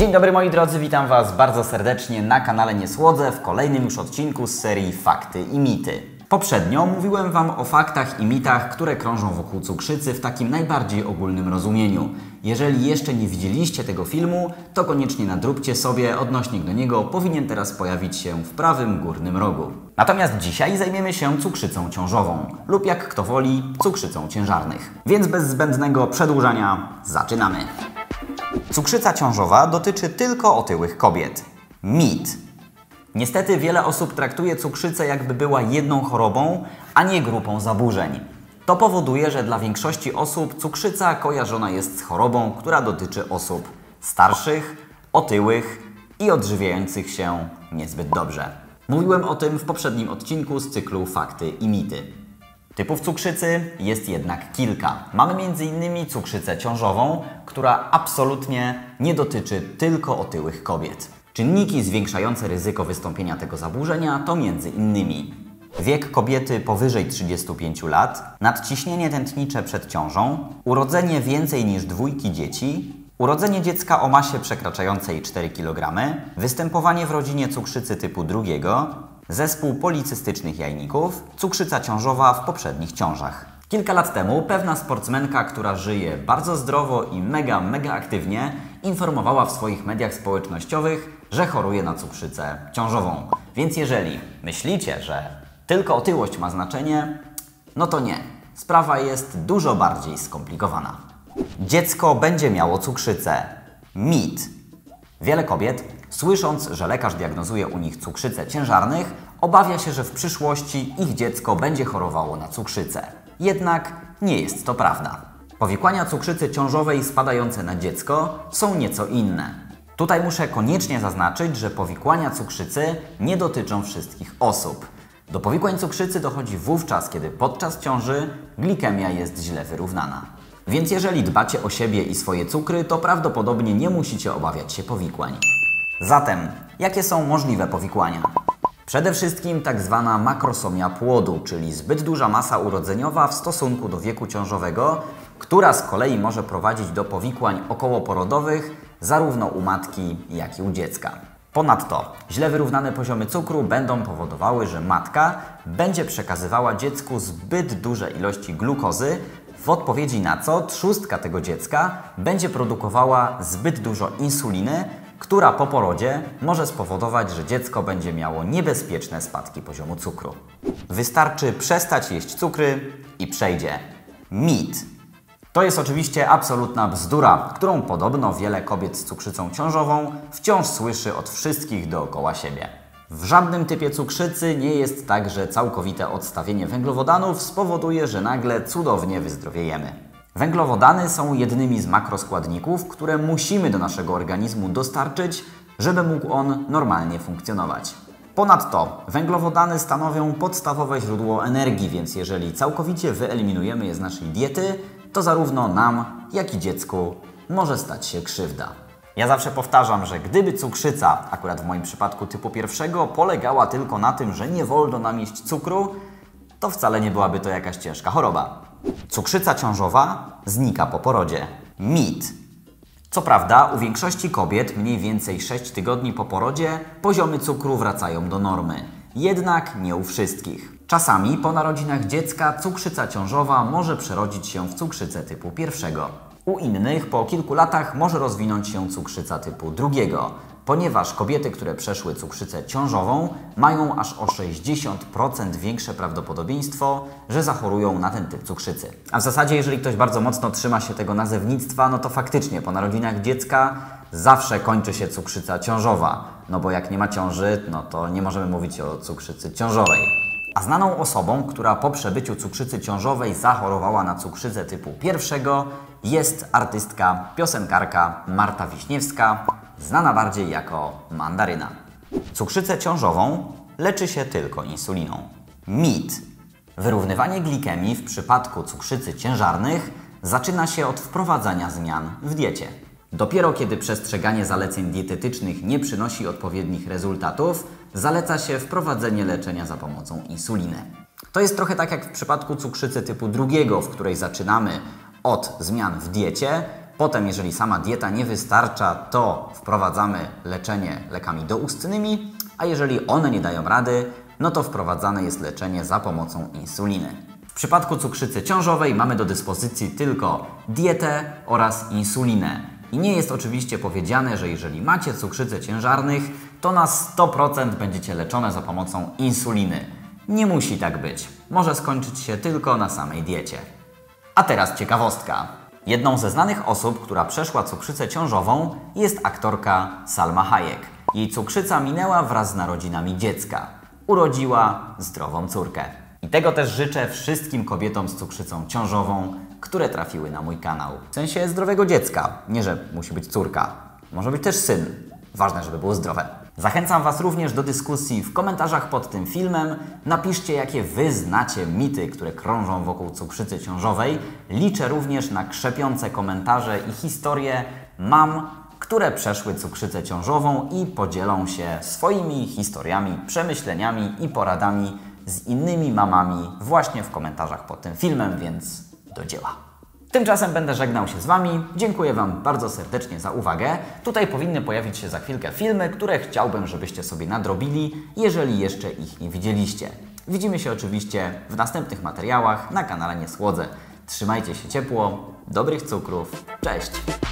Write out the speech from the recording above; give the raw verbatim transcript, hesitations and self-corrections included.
Dzień dobry moi drodzy, witam Was bardzo serdecznie na kanale Nie Słodzę w kolejnym już odcinku z serii Fakty i Mity. Poprzednio mówiłem Wam o faktach i mitach, które krążą wokół cukrzycy w takim najbardziej ogólnym rozumieniu. Jeżeli jeszcze nie widzieliście tego filmu, to koniecznie nadróbcie sobie, odnośnik do niego powinien teraz pojawić się w prawym górnym rogu. Natomiast dzisiaj zajmiemy się cukrzycą ciążową lub jak kto woli, cukrzycą ciężarnych. Więc bez zbędnego przedłużania zaczynamy. Cukrzyca ciążowa dotyczy tylko otyłych kobiet. Mit. Niestety wiele osób traktuje cukrzycę jakby była jedną chorobą, a nie grupą zaburzeń. To powoduje, że dla większości osób cukrzyca kojarzona jest z chorobą, która dotyczy osób starszych, otyłych i odżywiających się niezbyt dobrze. Mówiłem o tym w poprzednim odcinku z cyklu Fakty i Mity. Typów cukrzycy jest jednak kilka. Mamy między innymi cukrzycę ciążową, która absolutnie nie dotyczy tylko otyłych kobiet. Czynniki zwiększające ryzyko wystąpienia tego zaburzenia to między innymi wiek kobiety powyżej trzydziestu pięciu lat, nadciśnienie tętnicze przed ciążą, urodzenie więcej niż dwójki dzieci, urodzenie dziecka o masie przekraczającej cztery kilogramy, występowanie w rodzinie cukrzycy typu drugiego, zespół policystycznych jajników, cukrzyca ciążowa w poprzednich ciążach. Kilka lat temu pewna sportsmenka, która żyje bardzo zdrowo i mega, mega aktywnie, informowała w swoich mediach społecznościowych, że choruje na cukrzycę ciążową. Więc jeżeli myślicie, że tylko otyłość ma znaczenie, no to nie. Sprawa jest dużo bardziej skomplikowana. Dziecko będzie miało cukrzycę. Mit. Wiele kobiet, słysząc, że lekarz diagnozuje u nich cukrzycę ciężarnych, obawia się, że w przyszłości ich dziecko będzie chorowało na cukrzycę. Jednak nie jest to prawda. Powikłania cukrzycy ciążowej spadające na dziecko są nieco inne. Tutaj muszę koniecznie zaznaczyć, że powikłania cukrzycy nie dotyczą wszystkich osób. Do powikłań cukrzycy dochodzi wówczas, kiedy podczas ciąży glikemia jest źle wyrównana. Więc jeżeli dbacie o siebie i swoje cukry, to prawdopodobnie nie musicie obawiać się powikłań. Zatem, jakie są możliwe powikłania? Przede wszystkim tak zwana makrosomia płodu, czyli zbyt duża masa urodzeniowa w stosunku do wieku ciążowego, która z kolei może prowadzić do powikłań okołoporodowych zarówno u matki, jak i u dziecka. Ponadto źle wyrównane poziomy cukru będą powodowały, że matka będzie przekazywała dziecku zbyt duże ilości glukozy, w odpowiedzi na co trzustka tego dziecka będzie produkowała zbyt dużo insuliny, która po porodzie może spowodować, że dziecko będzie miało niebezpieczne spadki poziomu cukru. Wystarczy przestać jeść cukry i przejdzie. Mit. To jest oczywiście absolutna bzdura, którą podobno wiele kobiet z cukrzycą ciążową wciąż słyszy od wszystkich dookoła siebie. W żadnym typie cukrzycy nie jest tak, że całkowite odstawienie węglowodanów spowoduje, że nagle cudownie wyzdrowiejemy. Węglowodany są jednymi z makroskładników, które musimy do naszego organizmu dostarczyć, żeby mógł on normalnie funkcjonować. Ponadto węglowodany stanowią podstawowe źródło energii, więc jeżeli całkowicie wyeliminujemy je z naszej diety, to zarówno nam, jak i dziecku może stać się krzywda. Ja zawsze powtarzam, że gdyby cukrzyca, akurat w moim przypadku typu pierwszego, polegała tylko na tym, że nie wolno nam jeść cukru, to wcale nie byłaby to jakaś ciężka choroba. Cukrzyca ciążowa znika po porodzie. Mit. Co prawda, u większości kobiet mniej więcej sześć tygodni po porodzie poziomy cukru wracają do normy. Jednak nie u wszystkich. Czasami po narodzinach dziecka cukrzyca ciążowa może przerodzić się w cukrzycę typu pierwszego. U innych po kilku latach może rozwinąć się cukrzyca typu drugiego, ponieważ kobiety, które przeszły cukrzycę ciążową, mają aż o sześćdziesiąt procent większe prawdopodobieństwo, że zachorują na ten typ cukrzycy. A w zasadzie, jeżeli ktoś bardzo mocno trzyma się tego nazewnictwa, no to faktycznie po narodzinach dziecka zawsze kończy się cukrzyca ciążowa. No bo jak nie ma ciąży, no to nie możemy mówić o cukrzycy ciążowej. A znaną osobą, która po przebyciu cukrzycy ciążowej zachorowała na cukrzycę typu pierwszego, jest artystka, piosenkarka Marta Wiśniewska, znana bardziej jako Mandaryna. Cukrzycę ciążową leczy się tylko insuliną. Mit. Wyrównywanie glikemii w przypadku cukrzycy ciężarnych zaczyna się od wprowadzania zmian w diecie. Dopiero kiedy przestrzeganie zaleceń dietetycznych nie przynosi odpowiednich rezultatów, zaleca się wprowadzenie leczenia za pomocą insuliny. To jest trochę tak jak w przypadku cukrzycy typu drugiego, w której zaczynamy od zmian w diecie, Potem, jeżeli sama dieta nie wystarcza, to wprowadzamy leczenie lekami doustnymi, a jeżeli one nie dają rady, no to wprowadzane jest leczenie za pomocą insuliny. W przypadku cukrzycy ciążowej mamy do dyspozycji tylko dietę oraz insulinę. I nie jest oczywiście powiedziane, że jeżeli macie cukrzycę ciężarnych, to na sto procent będziecie leczone za pomocą insuliny. Nie musi tak być. Może skończyć się tylko na samej diecie. A teraz ciekawostka. Jedną ze znanych osób, która przeszła cukrzycę ciążową, jest aktorka Salma Hayek. Jej cukrzyca minęła wraz z narodzinami dziecka. Urodziła zdrową córkę. I tego też życzę wszystkim kobietom z cukrzycą ciążową, które trafiły na mój kanał. W sensie zdrowego dziecka. Nie, że musi być córka. Może być też syn. Ważne, żeby było zdrowe. Zachęcam Was również do dyskusji w komentarzach pod tym filmem. Napiszcie, jakie Wy znacie mity, które krążą wokół cukrzycy ciążowej. Liczę również na krzepiące komentarze i historie mam, które przeszły cukrzycę ciążową i podzielą się swoimi historiami, przemyśleniami i poradami z innymi mamami właśnie w komentarzach pod tym filmem, więc do dzieła. Tymczasem będę żegnał się z Wami. Dziękuję Wam bardzo serdecznie za uwagę. Tutaj powinny pojawić się za chwilkę filmy, które chciałbym, żebyście sobie nadrobili, jeżeli jeszcze ich nie widzieliście. Widzimy się oczywiście w następnych materiałach na kanale Nie Słodzę. Trzymajcie się ciepło, dobrych cukrów, cześć!